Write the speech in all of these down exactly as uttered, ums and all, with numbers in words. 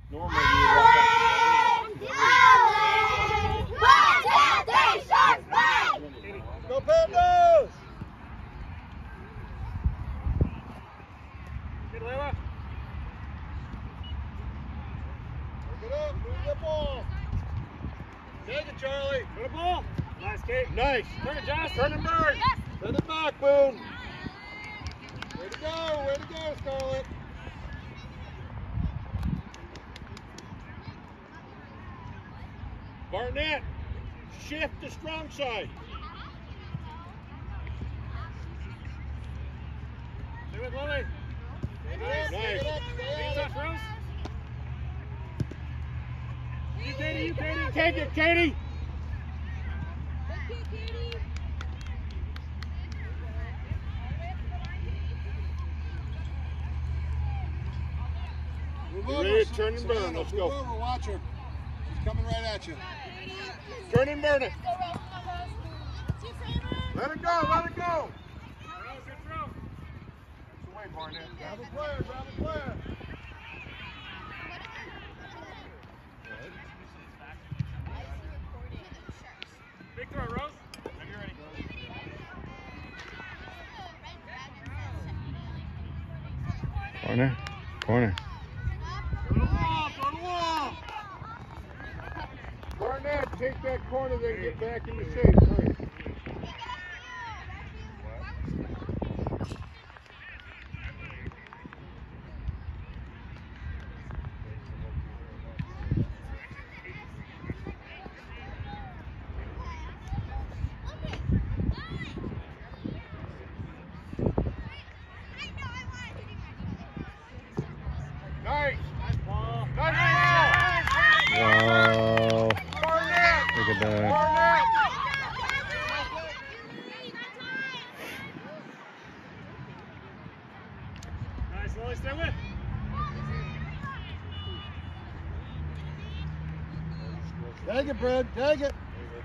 Normally you would walk out together. Go Pandas! Good, Layla. Pick it up, move the ball. Take it, Charlie. Go to ball. Nice, Kate. Nice. Turn it, Josh. Turn and burn. Send it back, Boone. Way to go, way to go, Scarlett. Barnett, shift to strong side. Do it, Lily. Nice. Nice. Big touch, Rose. You, Katie, you, Katie. Take it, Katie. Ready to turn and burn. Let's go. Move over, watch her. She's coming right at you. Turn and burn it. Let it go, let it go. Rose, good throw. It's away, Barnett. Grab a player, grab a player. Big throw, Rose. Have you ready? Corner. Corner. Go to the wall, go to the wall. Barnett, take that corner, then get back into shape. Hurry. Nice. Nice ball. Nice ball. Wow. Barnett. Look at that. Barnett. Nice, Lily, stay with. Take it, Brad. Take it.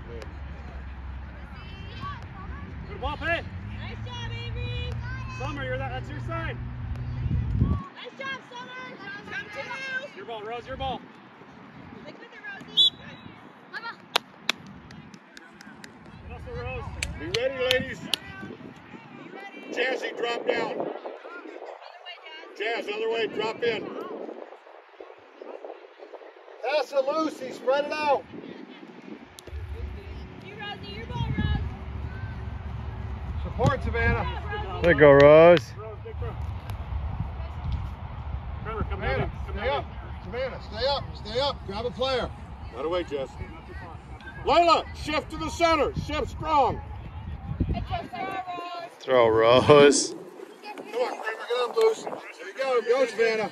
Good ball, Pay. Nice job, Avery. Summer, you're that, that's your side. Nice job, Summer. Come to you. Your ball, Rose, your ball. Stick with it, Rosie. Mama. And also Rose. Be ready, ladies. Be ready. Jazzy, drop down. Other way, Jazz. Jazz, other way, drop in. Pass it, Lucy. Spread it out. You, Rosie. Your ball, Rose. Support, Savannah. There you go, Rose. Rose, big throw. Trevor, come down. Savannah, Come stay down. up. Savannah, stay up. Stay up. Grab a player. Out of way, Jess. Not too far, not too far. Layla, shift to the center. Shift strong. Hey, Jess, throw, Rose. Throw, Rose. Come on, Kramer, get up loose. There you go. Go, Savannah.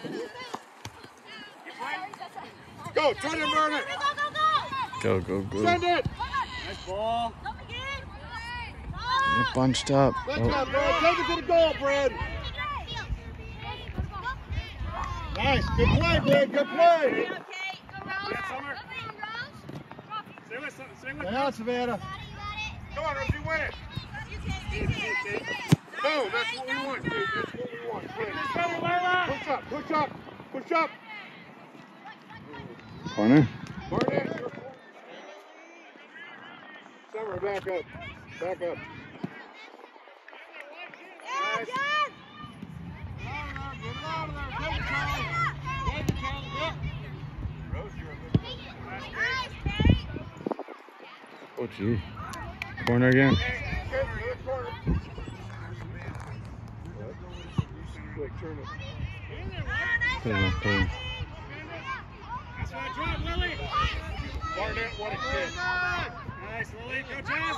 Go, turn and burn it. Go, go, go. Go, go, go. Send it. Nice ball. Come again. You're bunched up. Good Oh. job, Brad. Take it to the goal, Brad. Nice. Good play, Brad. Good play. Yeah, Summer. Stay with, stay with. Stay out, Savannah. Come on, Rosie, win it. No, that's what we want, Kate. That's what we want. Play. Better, Layla. Push up, push up, push up. Corner. Barnett, you're Summer, back up. Back up. Yeah, Jess. Nice, Kate. Oh, gee. Corner again. Turn it. Put it in, put it in. That's right, drop, Lily. Barnett, what a kid. Nice, Lily. Go, Jess.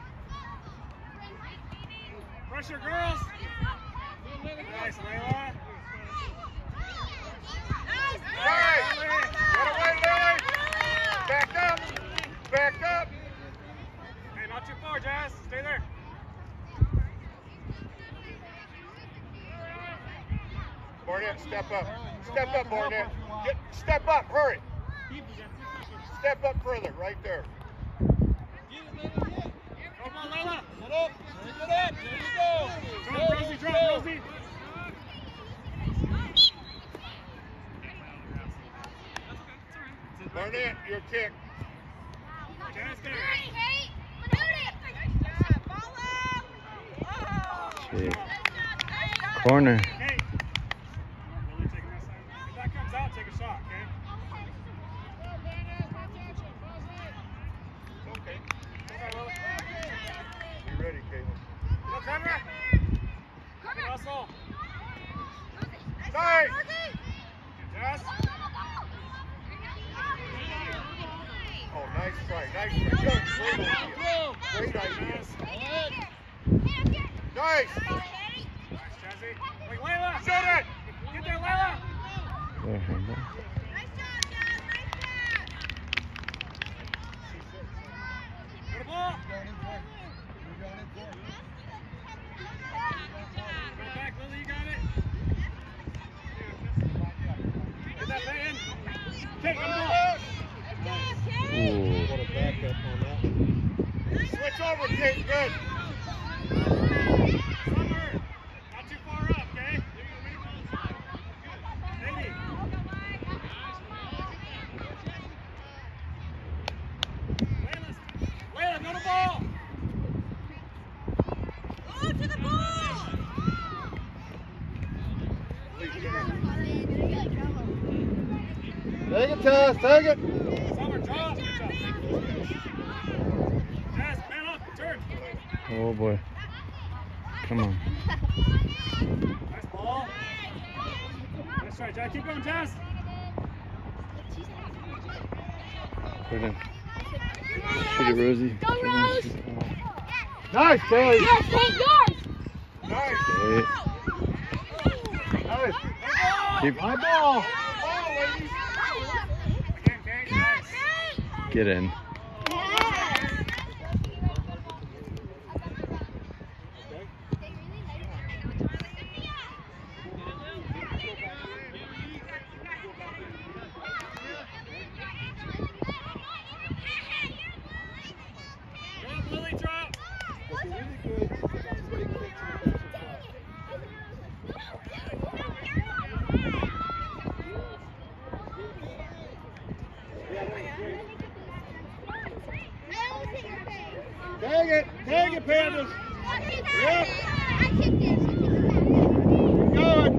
Pressure, girls. Nice, Layla. Hey, get away, Lily. Back up. Back up. Hey, not too far, Jazz. Stay there. Barnett, step up. Step up, Barnett. Get, step up, hurry. Step up further, right there. Go, ball, Layla. Get up. Get up. There you go. Drop, Rosie. Drop, Rosie. Barnett, your kick. Jazz there. Shit. Corner. Hey. Really taking that side. If that comes out, take a shot, okay? Okay. Okay, Lily. You ready, Caleb? Go, Trevor. Good hustle. Nice! Jazz. Oh, nice try, nice try. Good. Great idea. Great idea. Nice! Nice, Jazzy. Wait, Layla. Shoot it! Get there, Layla. There, handball. Go to ball. Go back, Lily, you got it. Get that thing in. Take, go to ball. Ooh. What a backup on that one. Switch over, Kate. Good. Summer. Not too far up, okay? Katie. Layla, Layla, go to ball. Go to the ball! Take it, Tess. Take it. Summer, draw. Good job. Jazz, man up, turn. Oh boy. Come on. Nice ball. Nice try, Jazz. Keep going, Jazz. Put it in. Shoot it, Rosie. Go, Rose. Nice, Kelly. Yes, take yours! Nice. Okay. Nice. Keep. My ball. Ball, ladies. Again, Kate. Nice. Get in. Drop, Lily, drop. That's really good. That's a great kick to the defensive block. Tag it. Tag it, Pandas. Yep. I kicked it. Keep going.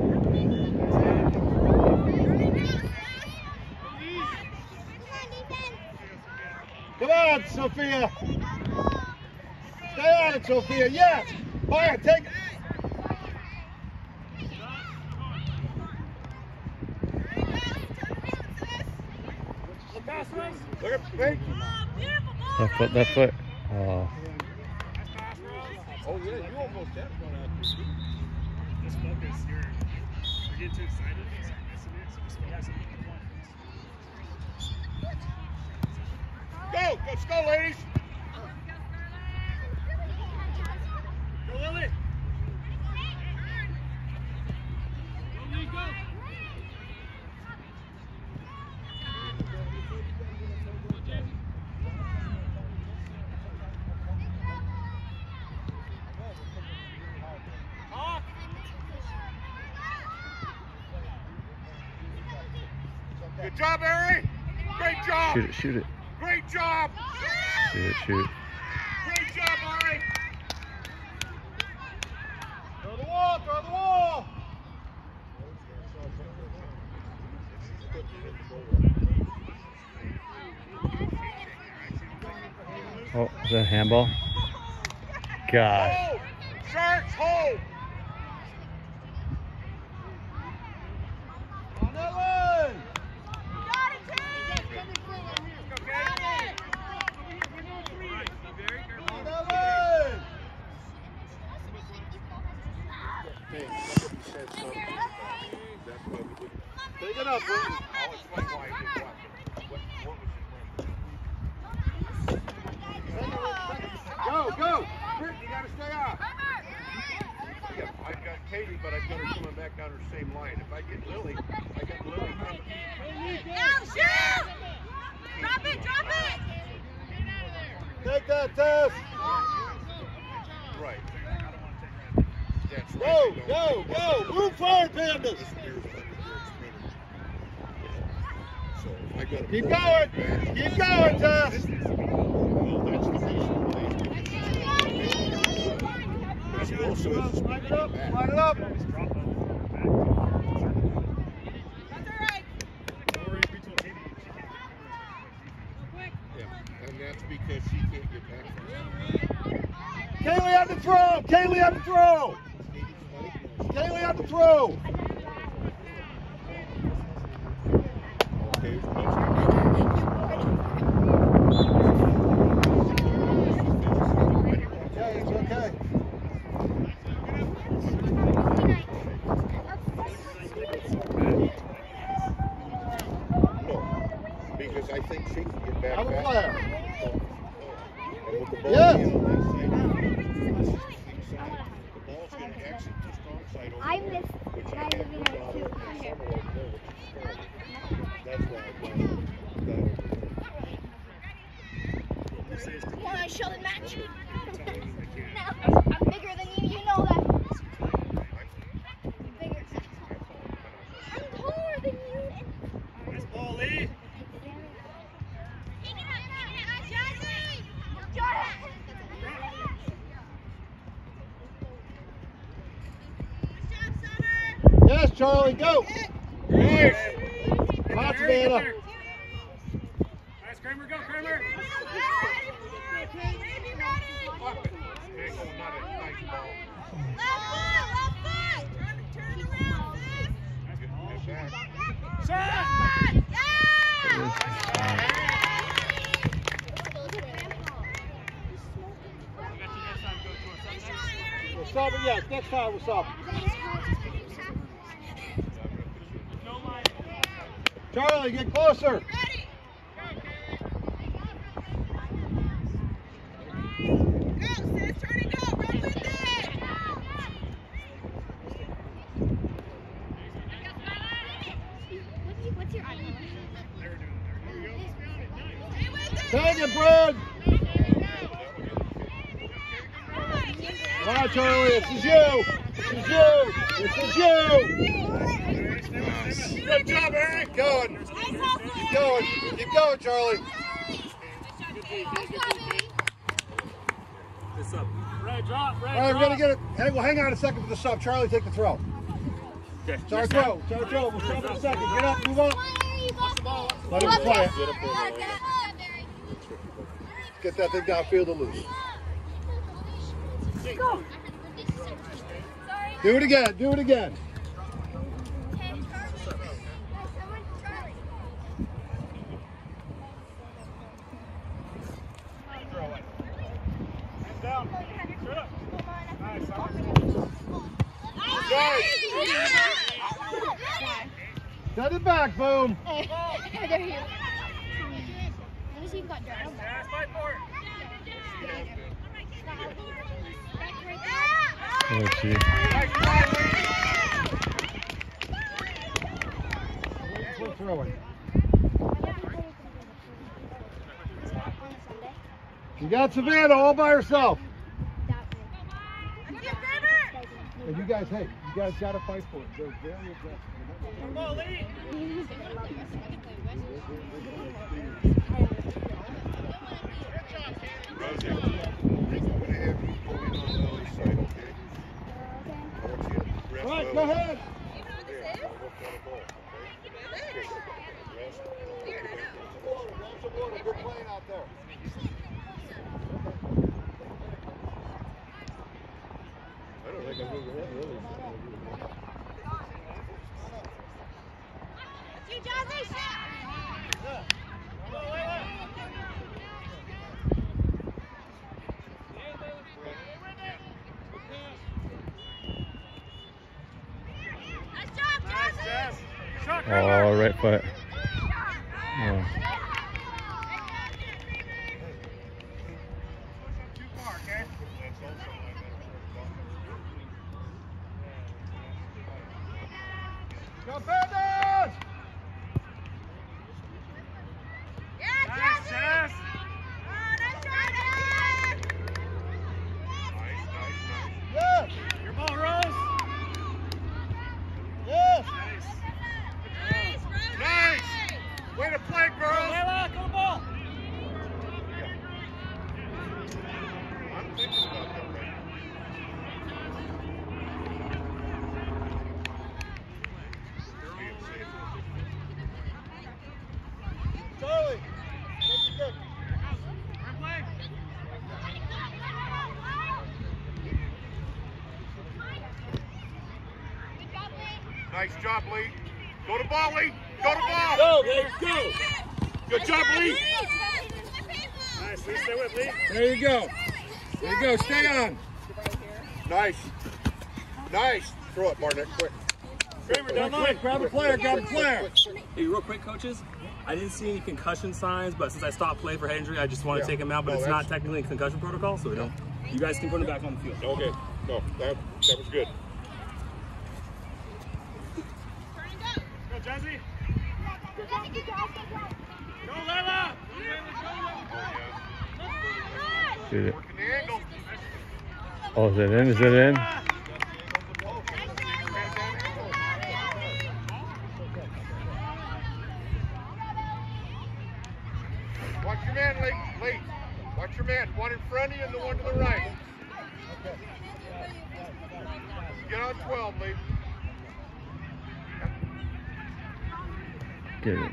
Come on, Sophia. Stay on it, Sophia. Yes. Fire, take it. Pass, Rose. Look at the fake. That foot, that foot. Oh. Nice pass, Rose. Oh, yeah, you almost had one out there. Just focus. You're, you're getting too excited. You start missing it, so just focus on the one. Go. Let's go, ladies. Go, Lily. Go, Lily, go. Talk. Good job, Harry. Great job. Shoot it, shoot it. Great job. Shoot it, shoot it. Great job, Harry. Throw the wall, throw the wall. Oh, is that a handball? Gosh. Hold. Sharks, hold. On Ellen. On Ellen. Take it up, Brittany. I'll explain why I did what. What, what was it? Go, go. Brittany, you gotta stay off. Yeah, I've got Katie, but I've got her coming back down her same line. If I get Lily, I got Lily coming. Now shoot! Drop it, drop it! Take that, Tess. Right. That's right. Go, They go, don't- go. Move forward, Pandas. This year's like a third sprinter. So if I Keep going. Keep going, Tess. Line it up. Line it up. And that's because she can't get back. Kaylee on the throw. Kaylee on the throw. Kaylee on the throw. Okay, it's okay. Because I think she can get back. Have a back. flare. And with the ball Yes. being on this side, the ball's going to exit the strong side over I there, missed which I my have no living doubt too. over the summer over there, which is strong. That's why I got that over there. Want to show the match? No, I'm bigger than you. You know that. I'm bigger. I'm taller than you. Nice ball, Lee. Yes, Charlie, go. Nice. Come on, There, Savannah. there. Nice, Kramer, go, Kramer. Fuck it. There you go, not a nice ball. Get back. Shot! We'll stop it, yes. Next time we'll stop it. Charlie, get closer. What's your iPhone? Tag it, Brad. Come on, Charlie. This is you. This is you. This is you. Good job, Eric. Going. Keep going. Keep going, Charlie. This up. Red, drop, red, All right, we're drop. going to get it. Hey, well, hang on a second for the sub. Charlie, take the throw. Okay. Sorry, throw. Sorry, throw. We'll stop in a second. Get up, move up. Let him play it. Get that thing downfield and loose. Go. Do it again. Do it again. Down. Straight up. Nice, Set it back, boom. There you go. Let me see if you got dirt. Nice, fight for it. Let's see. We're throwing. You got Savannah all by herself. And you guys, hey, you guys got to fight for it. They're very aggressive. Come on, Lee. Rosie, I'm going to have you go in on the other side, okay? I want you to rest All right, well. go ahead. There, I'll work on the ball, okay? Rest. Good playing out there. I don't think I'm moving ahead, really. Nice, Jess. Shot, Oh, Kramer. right foot. Oh. Too far, okay? That's also my Go Panthers! Nice, Jess. Nice, nice, nice. Yes! Your ball, Rose. Yes! Nice. Nice! Way to play, Nice job, Lee. Go to ball, Lee. Go to ball. Go, Lee, go. Good job, Lee. Nice, Lee, stay with Lee. There you go. There you go, stay on. Nice. Nice. Throw it, Barnett, quick. Kramer, down line. Quick, grab a player, grab a player. Hey, real quick, coaches. I didn't see any concussion signs, but since I stopped playing for head injury, I just want to Yeah. take him out. But No, it's that's- not technically a concussion protocol, so we don't. You guys can put him back on the field. Okay. No, that, that was good. Go, Jazzy. Go, Layla. Shoot it. Working the angle. Oh, is it in? Is it in? Watch your man, Lee. Lee. Watch your man. One in front of you and the one to the right. Get on twelve, Lee. Get it.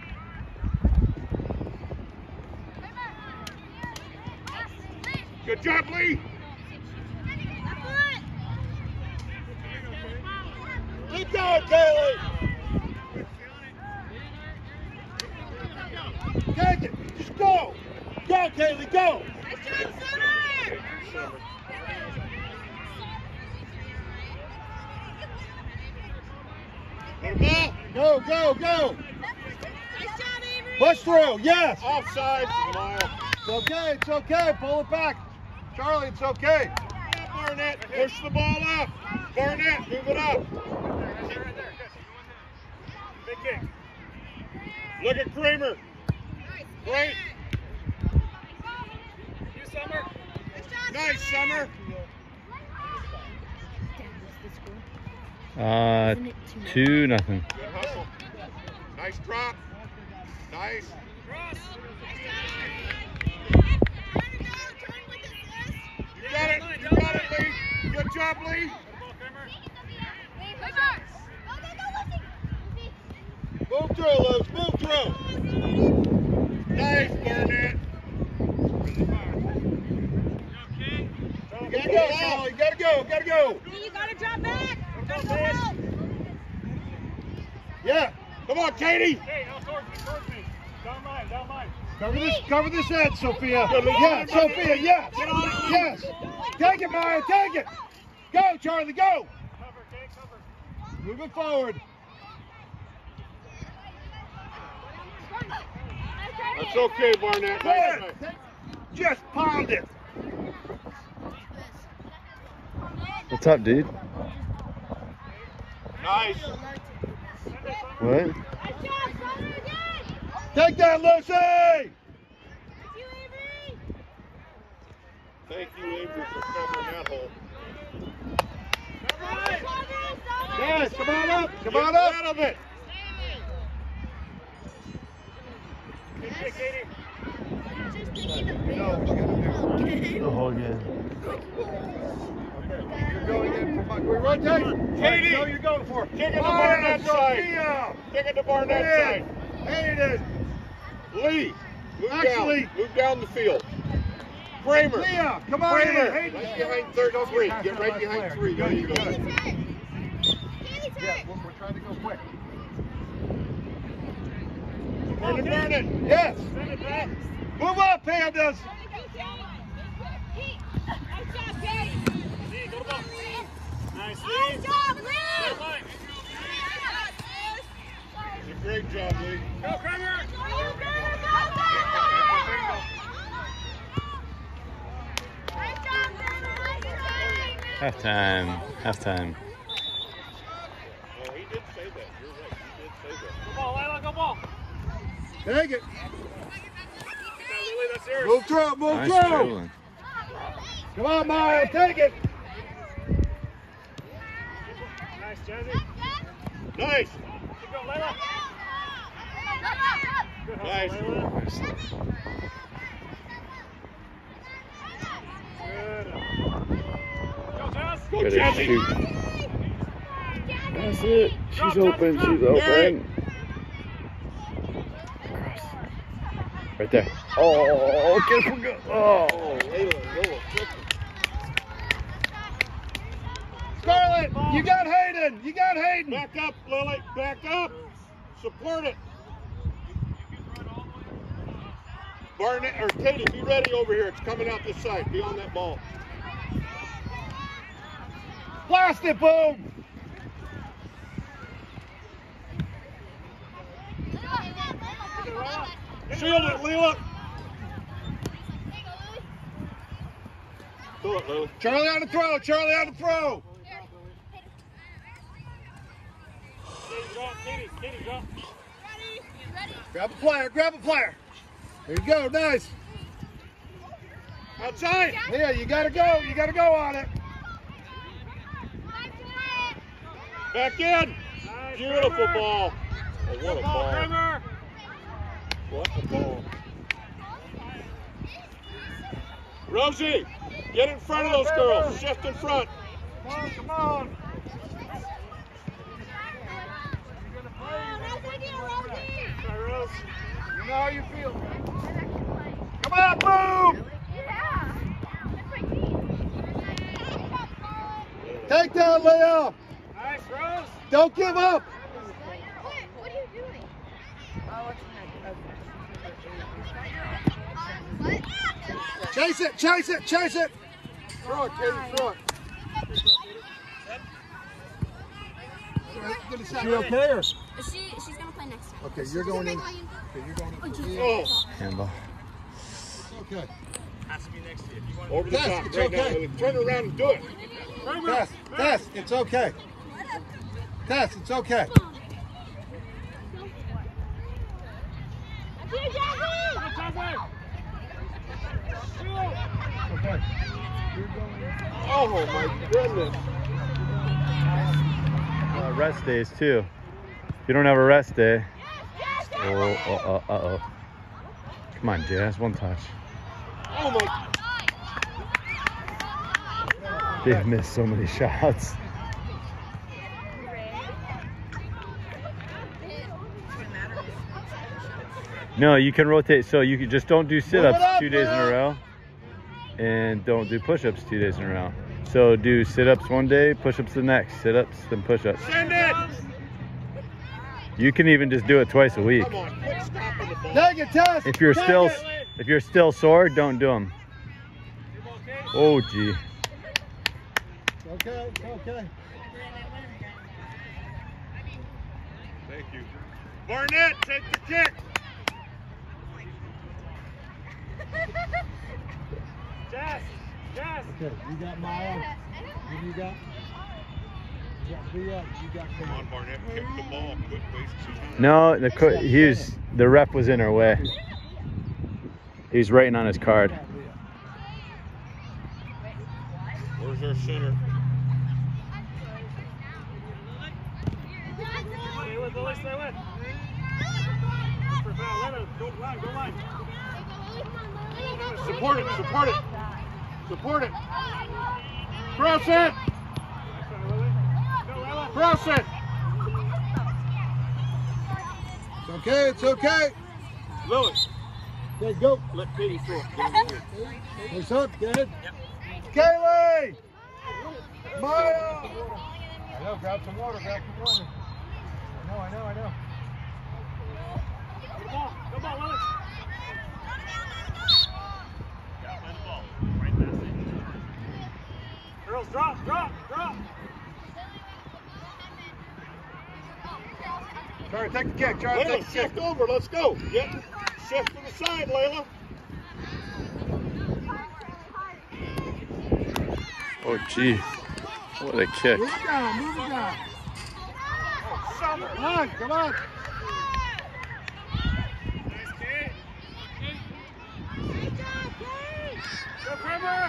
Good job, Lee. Keep going, Kaylee. Take it. Just go. Go, Kaylee, go. Go to ball. Go, go, go. Push through, yes. Offside. Lyle. It's okay, it's okay. Pull it back. Charlie, it's okay. Barnett, push the ball up. Barnett, move it up. Big kick. Look at Kramer. Great. You, Summer. Nice, Summer. Uh, two nothing. Good hustle. Nice drop. Nice. Cross. You got it. You got it, Lee. Good job, Lee. Ball, Kramer. Move through, Luke. Move through. Nice, Barnett. You gotta go, Charlie. You gotta go. Gotta go. You gotta drop back. Go, Dave. Yeah. Come on, Katie. Hey, now towards me, towards me. Down line, down line. Cover this. Cover this head, Sophia. Yeah, Sophia. Yes. Yes. Take it, Maya. Take it. Go, Charlie. Go. Cover, okay, cover. Move it forward. That's okay, Barnett. Good. Nice. Just pound it. What's up, dude? Nice. What? Take that, Lucy. Thank you, Avery, for covering that hole. Yes, come on up. Come Get on up. out of it. Big kick, Katie. Oh, again. You're going in for my. We rotate. Katie. No, you're going for. Kick it to Fire, Barnett's side. Sophia. Kick it to Barnett's side. Hayden. Lee, move Actually- down. Move down the field. Kramer. Leah, come on in. Kramer. Hayden. Right behind third three. Get right behind three. There you go. Yeah, we're, we're trying to go quick. Turn it, burn it. Yes. Send it back. Move up, Pandas. Lee, go to ball. Nice, Lee. Down line. Did a great job, Lee. Go, Kramer. Halftime. Halftime. Oh, he did say that. You're right. He did say that. Go ball, Lila, go ball. Take it. Get that, Lily, that's yours. Move through. Move Nice through. dribbling. Come on, Maya. Take it. Nice, Jazzy. Nice. Keep going, Layla. Good hustle, Nice. Layla. Nice. Good. Go, Jazz. Go, Ready to Jazzy. shoot. That's it. She's open. She's open. Cross. Right there. Oh, careful. Go. Oh. Scarlett, you got Hayden. Hayden. You got Hayden. Back up, Lily. Back up. Support it. Barnett or Katie, be ready over here. It's coming out this side. Be on that ball. Blast it, boom. Shield it, Leela. Throw it, Lily. Charlie on the throw. Charlie on the throw. Katie, Katie, drop. Grab a player. Grab a player. There you go. Nice. Outside. Yeah, you gotta go. You gotta go on it. Back in. Nice, Beautiful Kramer. ball. Oh, what a ball. Kramer. What a ball. Rosie, get in front of those girls. Shift in front. Come on, come on. Sorry, Rose. You know how you feel. Come on, boom. Take down, Leo. Nice, Rose. Don't give up. What are you doing? Chase it, chase it, chase it. Throw it, Katie, throw it. You okay or? She, she's gonna play next time. Okay, you're going in. Okay, you're going in. Oh, Handball. Okay. Has to be next to you. If you want over the Yes, top it's right now, okay. Lily. Turn around and do it. Tess, Tess, it's okay. Tess, it's okay. Okay. Oh my goodness. Uh, rest days too. If you don't have a rest day. Oh, uh, uh, uh oh. Come on, Jazz, one touch. Oh my. They've missed so many shots. No, you can rotate. So you can just don't do sit-ups Move it up, two days in a Will. row, and don't do push-ups two days in a row. So do sit-ups one day, push-ups the next, sit-ups, then push-ups. Send it. You can even just do it twice a week. Come on, quit stopping the ball. Take it, Tess. If you're Take still, it. if you're still sore, don't do them. Oh, gee. Okay, okay. Thank you. Barnett, take the kick. Jess, Jess. Okay, you got Maya. Who you got? You got Leah. You got Come on, Barnett, kick the ball. Quit wasting time. No, the co he was, the ref was in her way. He was writing on his card. Where's our center? Stay with, Lily, stay with. For foul, let her. Go line, go line. Support it, support it. Support it. Cross it. Cross it. It's okay, it's okay. Lily, Okay, go. let Katie throw it. Get in here. Hey, son, good. Kaylee! Maya! I know, grab some water, grab some water. I know, I know, I know. Come on, come on, Lily. Girls, drop, drop, drop. Charlie, take the kick. Charlie, Layla, take the kick. shift over. Let's go. Get shift to the side, Layla. Oh, gee. What a kick. Move it down, move it down. Come on, come on. Nice, Kate. Go, Kramer.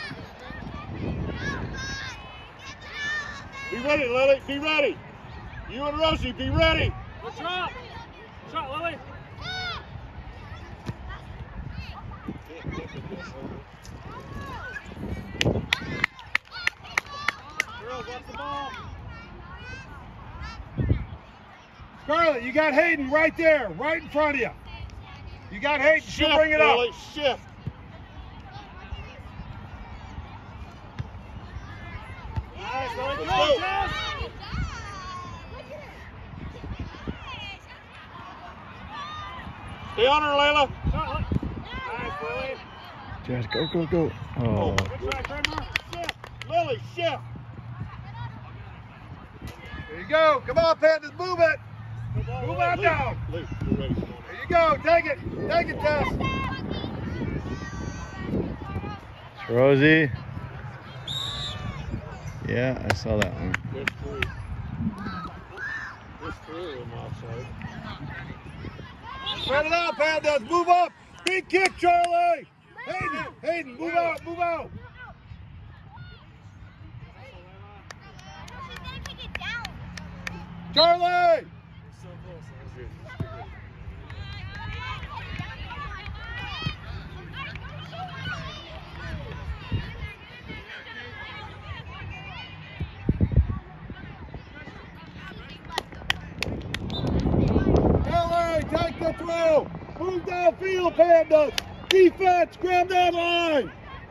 Be ready, Lily. Be ready. You and Rosie, be ready. Good drop. Shot, Lily. Girls, watch the ball. Scarlett, you got Hayden right there, right in front of you. You got Hayden, she'll Shift, bring it up. Lily. Shift. Nice, Lily. Let's Go, go. Jess. Stay on her, Layla. Nice, Lily. Jazz, go, go, go. Oh. Good try, Kramer. Shift. Lily, shift. There you go. Come on, Panthers, move it. Good ball, Move Lily. on down. Lee, you're ready. There you go. Take it. Take it, Tess. It's Rosie. Yeah, I saw that one. There's three. There's three of them outside. Spread it out, Panthers. Move up. Big kick, Charlie. Hayden, Hayden, move out, move out. Charlie. So close. Good. Charlie, take the throw. Move downfield, Panthers. Defense, grab that line.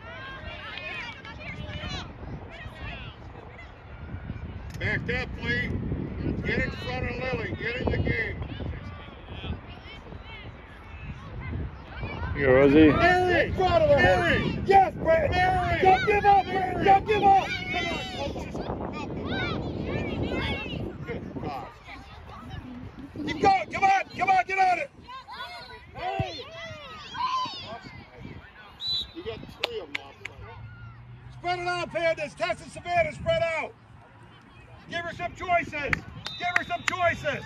Back up, Lee. Get in front of Lily. Get in the game. Here, Rosie. Mary, in front of her. Mary. Yes, Brett. Mary. Don't give up, Brett. Don't give up. Come on, coaches. Help them. Good God. Keep going. Come on. Come on. Get on it. You got three of them outside. Spread it out, Panthers. Tess and Savannah, spread out. Give her some choices. Give her some choices.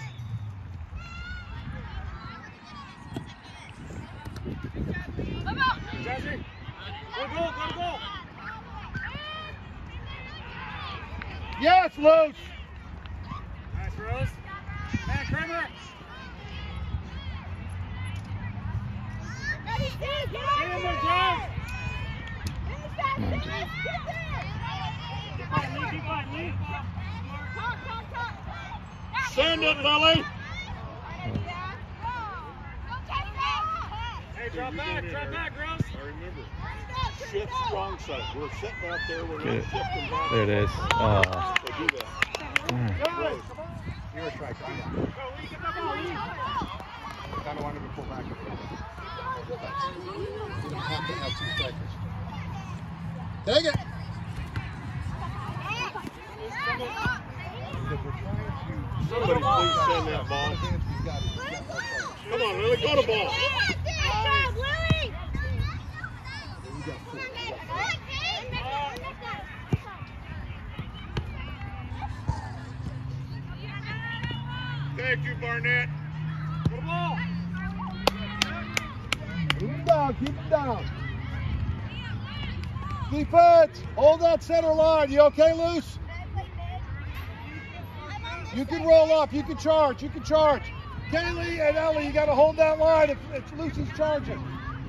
Jesse. Go, go, go, go. Yes, Luce. Nice, Rose. Matt Kramer. Get in there, Jazz. Keep fighting, Lee. Keep fighting, Lee. Send it, Lily. Hey, drop back, drop back, Rose. I remember. Shift strong side. We're sitting out there. We're not Good. shifting back. There it is. Oh. So do that. Guys, you're a strike. I got it. Go, Lee, get that ball, Lee. Kind of wanted to pull back a little bit. You don't have to have two strikers. Take it. Somebody please send that ball. Come on, Lily. Go to ball. Thank you, Barnett. Go ball. Keep him down. Keep him down. Defense, hold that center line. You okay, Luce? You can roll up. You can charge. You can charge. Kaylee and Ellie, you got to hold that line if, if Lucy's charging.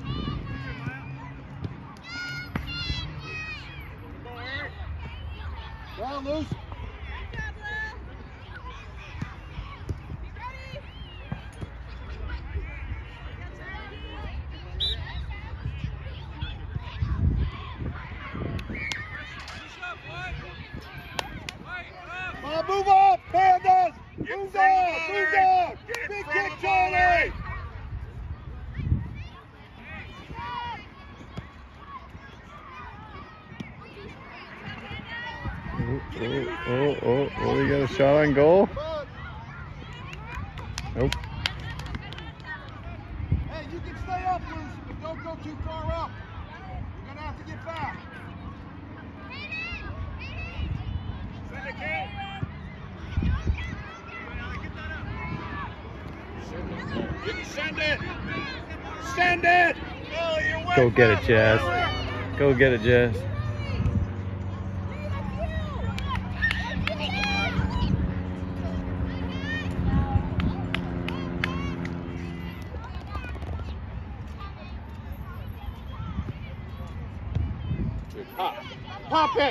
Well, Luce. Uh, move up, Pandas! Get Move front down, of the move ball, down! Get in Big front kick, of the ball, Charlie! Oh, oh, oh, oh, oh, you got a shot on goal? Come on. Nope. Hey, you can stay up, Luce, but don't go too far up. You're gonna have to get back. Send it, Kate. Get, send it. Send it. Oh, you're way Go get it, back, Jazz. Lily. Go get it, Jazz. Pop. Pop it.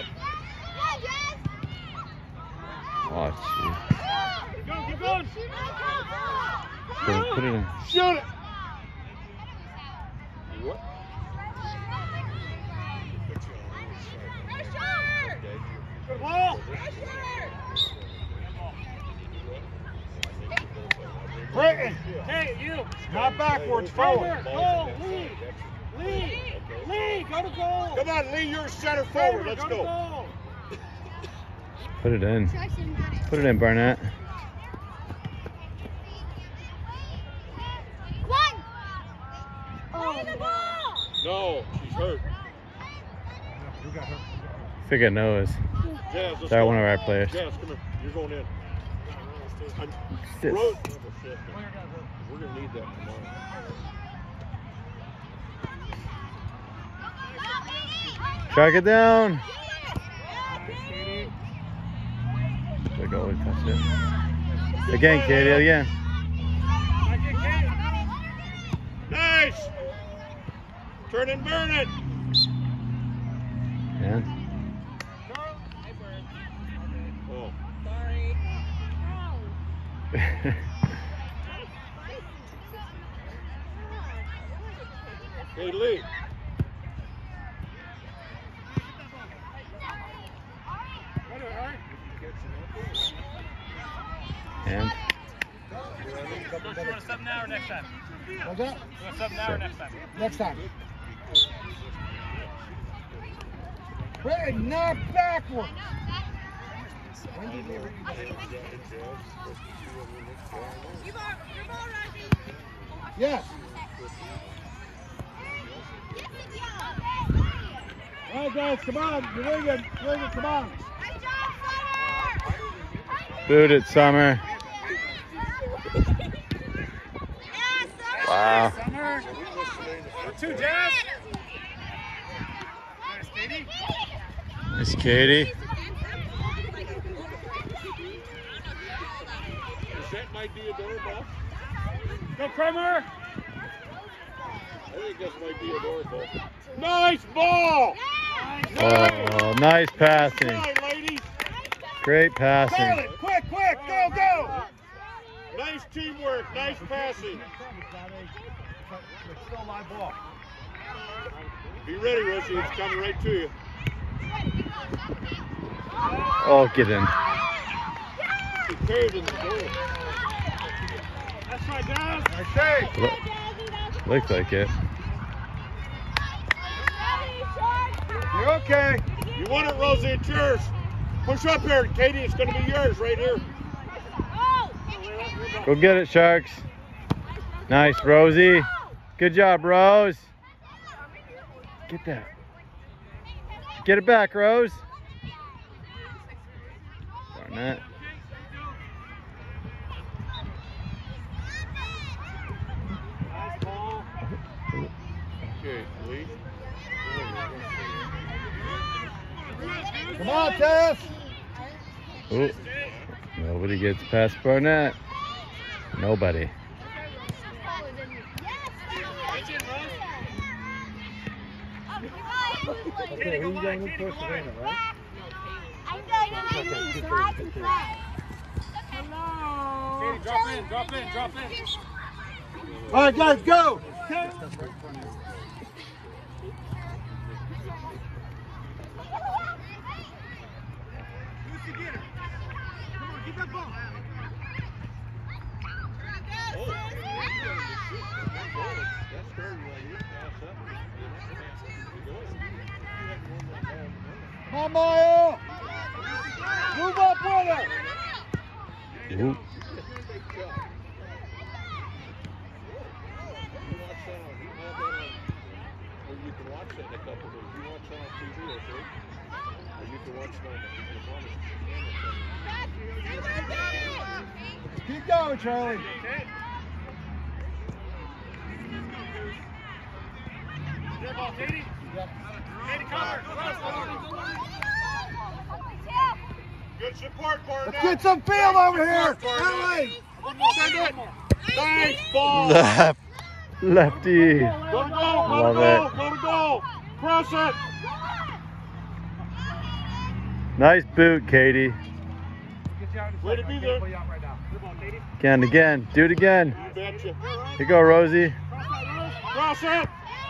Oh, jeez. Keep going, keep going. Put it, put it in. Shoot it. What? Good ball. Britton, Hey, you. Not backwards, forward. Goal, Lee. Lee. Lee, go to goal. Come on, Lee, you're center forward. Let's to go. goal. Put it in. Put it in, Barnett. One. Oh, the ball. No, she's hurt. Who got hurt? I think I know is. Jazz, let's They're go. one of our players. Jazz, come here. You're going in. I'm, This. Rose- oh, shit. We're going to need that tomorrow. Track it down. The goalie touched it. Again, Katie, again. Nice. Turn and burn it. And Oh. Hey, Lee. and Coach, you want to sub now or next time? What's that? You want to sub now or next time? Next time. Hey, not backwards. Yes. All right, guys, come on. You're winging. Winging, come on. boot it, Summer. Wow. Summer. Two, Jazz. Nice, Katie. Miss Katie. Is that my Deodora ball? Go, Kramer. I think that's my Deodora ball. Nice ball! Oh, nice passing. Nice, ladies. Great passing. Charlotte, quick, quick, go, go. Nice teamwork. Nice passing. It's still my ball. Be ready, Rosie. It's coming right to you. Oh, get in. She carried in the goal. That's right, Jazz. Nice save. Look, looked like it. You're okay. You want it, Rosie? It's yours. Push up here, Katie. It's going to be yours right here. Go get it, Sharks. Nice, Rosie. Good job, Rose. Get that. Get it back, Rose. Barnett. Okay, Lee. Come on, Tess. Ooh. Nobody gets past Barnett. Nobody. Okay, who you going in first, Savannah, right? I'm going in so I can play. Katie, drop in, drop in, drop in. All right, guys, go. Come on, Maya. Move up with her. Ooh. You can watch that in a couple days. You watch that on T V, okay? Or you can watch it on the Keep going, Charlie. Good ball, Katie. Katie, cover. Good support, Barnett. Let's get some field over here. Barnett. Ellie. Send it. Nice ball. Left. Lefty. Go to goal. Go Love to goal. it. Go to goal. Cross it. Nice boot, Katie. Way to be there. Good ball, Katie. Again, again. Do it again. You betcha. Here you go, Rosie. Cross it.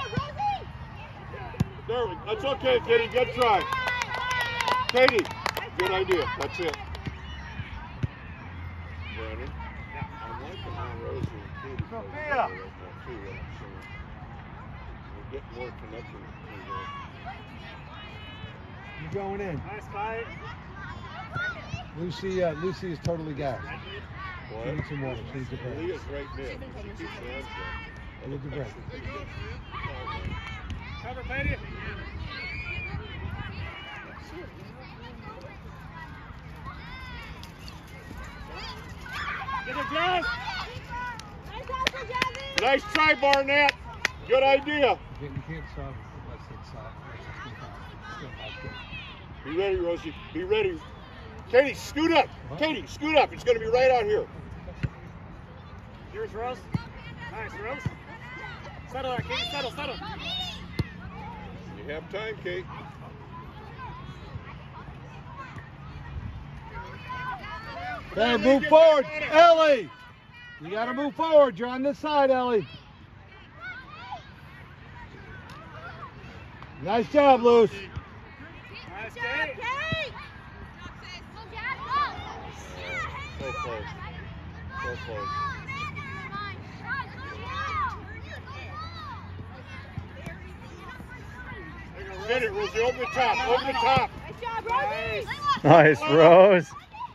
There we, that's okay, Katie. Good try. Katie, good idea. That's it. Brandon, I'm liking how Rosie and Katie Sophia. We'll get more connection. You going in? Nice fight. Lucy, uh, Lucy is totally gassed. She What? needs some water. She needs a break. Leah's right there. She keeps her hands She needs a break. Cover, Petty. Get it, Jazz. Nice try, Barnett. Good idea. You can't, you can't stop unless it's soft. Still not good. Be ready, Rosie. Be ready. Katie, scoot up. What? Katie, scoot up. It's going to be right out here. Here's Rose. Nice, Rose. Settle that, Katie. Settle, settle. You have time, Kate. Hey, move forward, Ellie. You got to move forward. You're on this side, Ellie. Nice job, Luce. Nice, Kate. So close. So close. Get it, Rosie. Over the top. Over the top. Nice job, Rosie. Nice, Rose.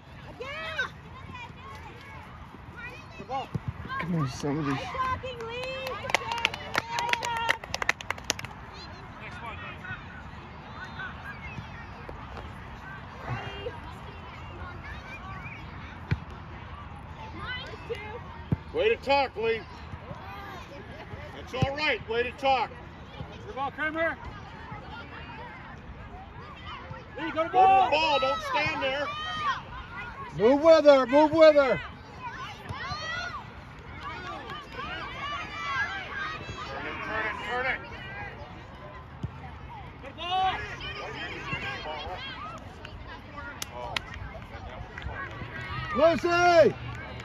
Good ball. Come on, somebody. Nice blocking, Lee. Good job. Nice job. Next one. Way to talk, Lee. That's all right. Way to talk. Good ball, Kramer. Lee, go to Go to ball. the ball. Don't stand there. Move with her. Move with her. Turn it, turn it, turn it. Good ball. Lucy.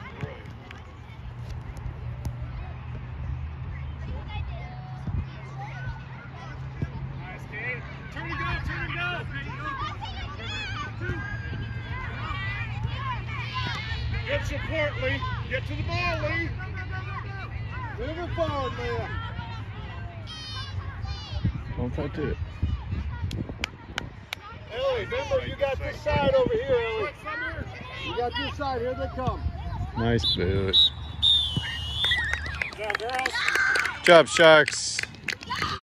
Nice, Kate. Turn and go, turn and go. Get support, Lee. Get to the ball, Lee. Move it forward, Leah. Don't touch it. Ellie, remember, you got this side over here, Ellie. You got this side. Here they come. Nice boot. Good job, girls. Good job, Sharks.